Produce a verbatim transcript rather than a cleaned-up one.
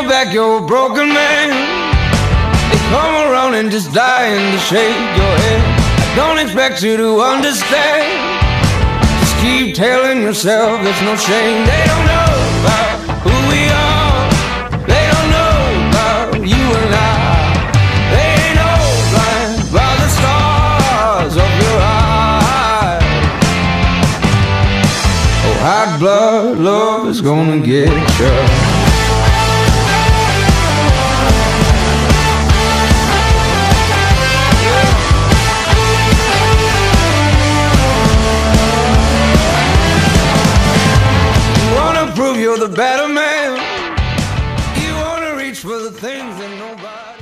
your back, you're a broken man. They come around and just dying to shake your head. I don't expect you to understand. Just keep telling yourself there's no shame. They don't know about who we are. They don't know about you and I. They ain't no blind by the stars of your eyes. Oh, hot blood love is gonna get you. You're the better man. You wanna reach for the things that nobody